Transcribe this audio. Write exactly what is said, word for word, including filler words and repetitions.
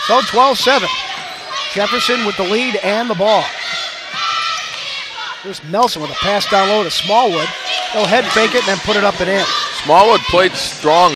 So twelve seven. Jefferson with the lead and the ball. Here's Melson with a pass down low to Smallwood. He'll head fake it and then put it up and in. Smallwood played strong.